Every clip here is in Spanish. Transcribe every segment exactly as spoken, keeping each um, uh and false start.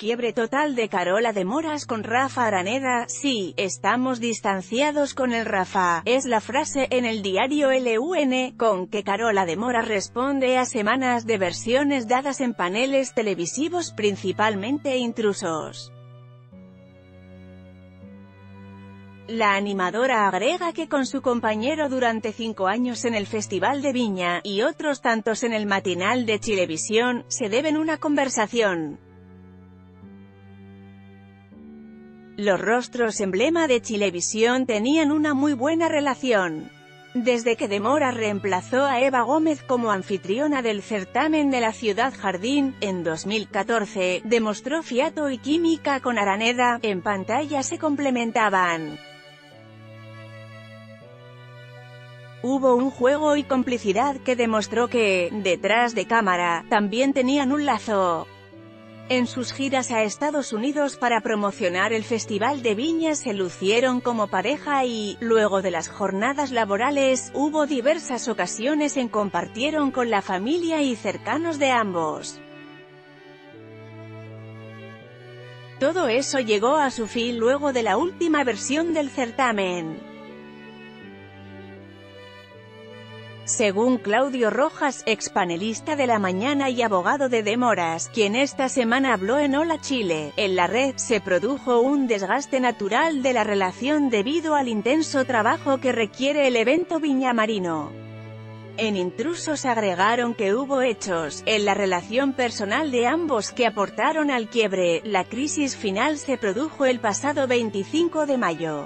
quiebre total de Carola de Moras con Rafa Araneda. Sí, estamos distanciados con el Rafa, es la frase en el diario L U N, con que Carola de Moras responde a semanas de versiones dadas en paneles televisivos, principalmente Intrusos. La animadora agrega que con su compañero durante cinco años en el Festival de Viña, y otros tantos en el matinal de Chilevisión, se deben una conversación. Los rostros emblema de Chilevisión tenían una muy buena relación. Desde que de Moras reemplazó a Eva Gómez como anfitriona del certamen de la Ciudad Jardín, en dos mil catorce, demostró fiato y química con Araneda, en pantalla se complementaban. Hubo un juego y complicidad que demostró que, detrás de cámara, también tenían un lazo. En sus giras a Estados Unidos para promocionar el Festival de Viña se lucieron como pareja y, luego de las jornadas laborales, hubo diversas ocasiones en compartieron con la familia y cercanos de ambos. Todo eso llegó a su fin luego de la última versión del certamen. Según Claudio Rojas, expanelista de La Mañana y abogado de de Moras, quien esta semana habló en Hola Chile, en la red, se produjo un desgaste natural de la relación debido al intenso trabajo que requiere el evento viñamarino. En Intrusos agregaron que hubo hechos, en la relación personal de ambos que aportaron al quiebre. La crisis final se produjo el pasado veinticinco de mayo.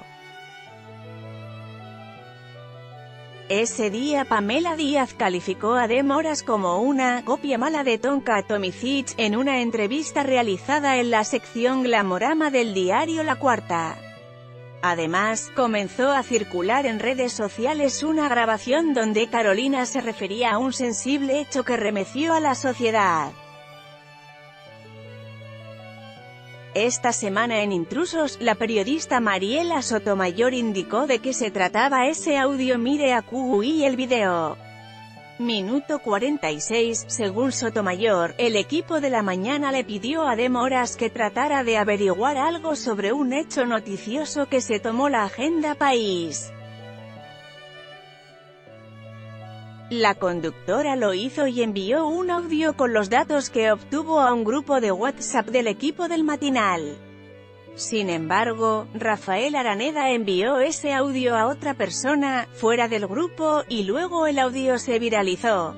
Ese día Pamela Díaz calificó a de Moras como una «copia mala de Tonka Tomicic» en una entrevista realizada en la sección Glamorama del diario La Cuarta. Además, comenzó a circular en redes sociales una grabación donde Carolina se refería a un sensible hecho que remeció a la sociedad. Esta semana en Intrusos, la periodista Mariela Sotomayor indicó de qué se trataba ese audio. Mire a Q U I el video. Minuto cuarenta y seis, según Sotomayor, el equipo de La Mañana le pidió a de Moras que tratara de averiguar algo sobre un hecho noticioso que se tomó la Agenda País. La conductora lo hizo y envió un audio con los datos que obtuvo a un grupo de WhatsApp del equipo del matinal. Sin embargo, Rafael Araneda envió ese audio a otra persona, fuera del grupo, y luego el audio se viralizó.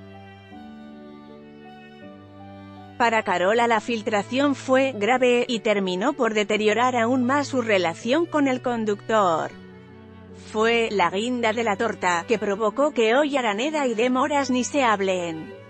Para Carola la filtración fue grave, y terminó por deteriorar aún más su relación con el conductor. Fue la guinda de la torta, que provocó que hoy Araneda y de Moras ni se hablen.